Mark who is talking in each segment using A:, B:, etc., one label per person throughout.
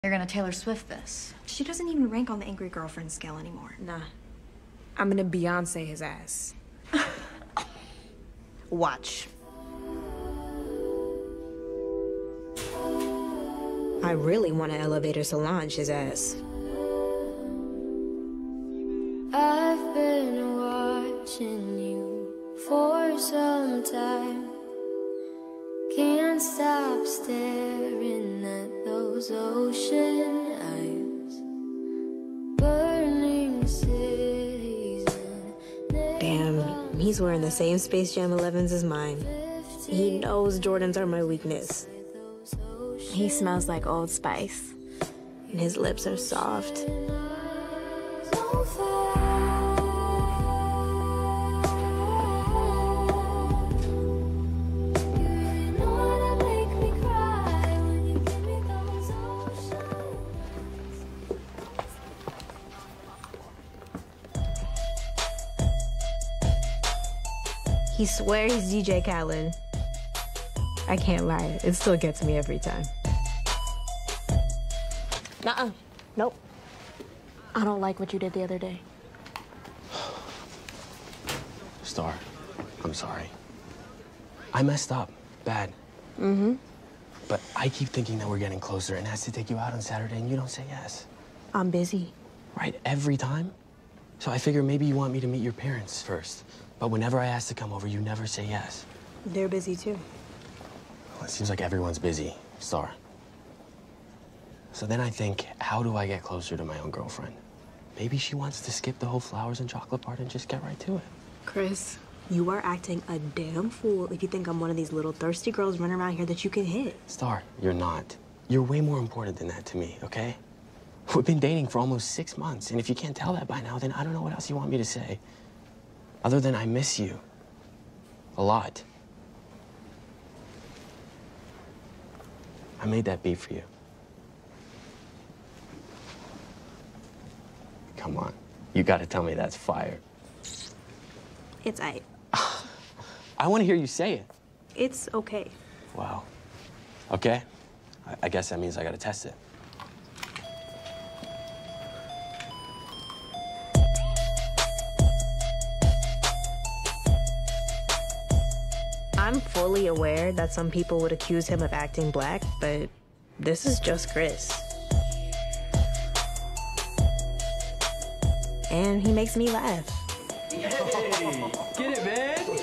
A: You're gonna Taylor Swift this.
B: She doesn't even rank on the angry girlfriend scale anymore.
C: Nah. I'm gonna Beyonce his ass.
D: Watch. I really want to elevator Solange his ass.
E: I've been watching you for some time. Can't stop staring at those ocean eyes. Burning cities and
D: Damn, he's wearing the same Space Jam 11s as mine. He knows Jordans are my weakness.
C: He smells like Old Spice.
D: And his lips are soft.
E: so far. You really know how to make me cry when you give me those oceans.
D: He swears he's DJ Khalil. I can't lie, it still gets me every time. Nuh-uh. Nope.
C: I don't like what you did the other day.
F: Starr, I'm sorry. I messed up. Bad.
C: Mm-hmm.
F: But I keep thinking that we're getting closer and asked to take you out on Saturday and you don't say yes.
D: I'm busy.
F: Right? Every time? So I figure maybe you want me to meet your parents first. But whenever I ask to come over, you never say yes.
D: They're busy too.
F: Well, it seems like everyone's busy, Starr. So then I think, how do I get closer to my own girlfriend? Maybe she wants to skip the whole flowers and chocolate part and just get right to it.
C: Chris.
D: You are acting a damn fool if you think I'm one of these little thirsty girls running around here that you can hit.
F: Starr, you're not. You're way more important than that to me, okay? We've been dating for almost 6 months, and if you can't tell that by now, then I don't know what else you want me to say. Other than I miss you. A lot. I made that beat for you. Come on. You gotta tell me that's fire.
D: It's aight.
F: I wanna hear you say it.
D: It's okay.
F: Wow. Okay. I guess that means I gotta test it.
D: I'm fully aware that some people would accuse him of acting black, but this is just Chris. And he makes me laugh.
G: Hey, get it, man.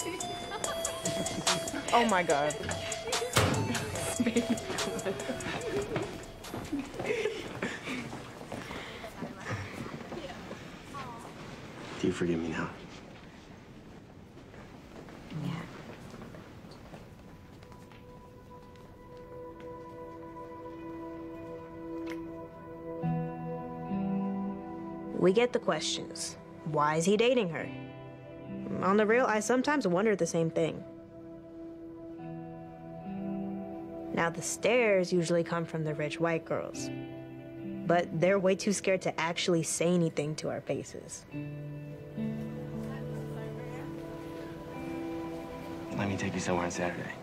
C: Oh my God.
F: Do you forgive me now?
D: Yeah. We get the questions. Why is he dating her? On the real, I sometimes wonder the same thing. Now, the stares usually come from the rich white girls, but they're way too scared to actually say anything to our faces.
F: Let me take you somewhere on Saturday.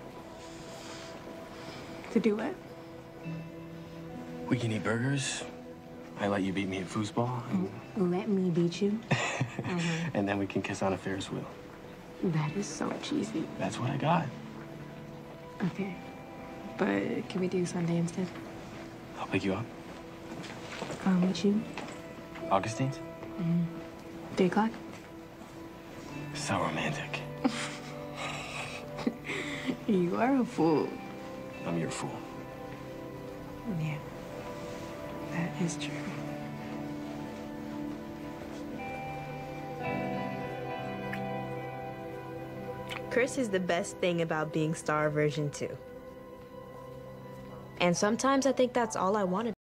C: To do what?
F: We can eat burgers. I let you beat me at foosball. And,
C: Let me beat you?
F: and then we can kiss on a Ferris wheel.
C: That is so cheesy.
F: That's what I got.
C: Okay. But can we do Sunday instead?
F: I'll pick you up.
C: With you?
F: Augustine's?
C: 3 o'clock?
F: So romantic.
C: You are a fool.
F: I'm your fool.
C: Yeah. That is true.
D: Chris is the best thing about being Starr version 2. And sometimes I think that's all I wanted.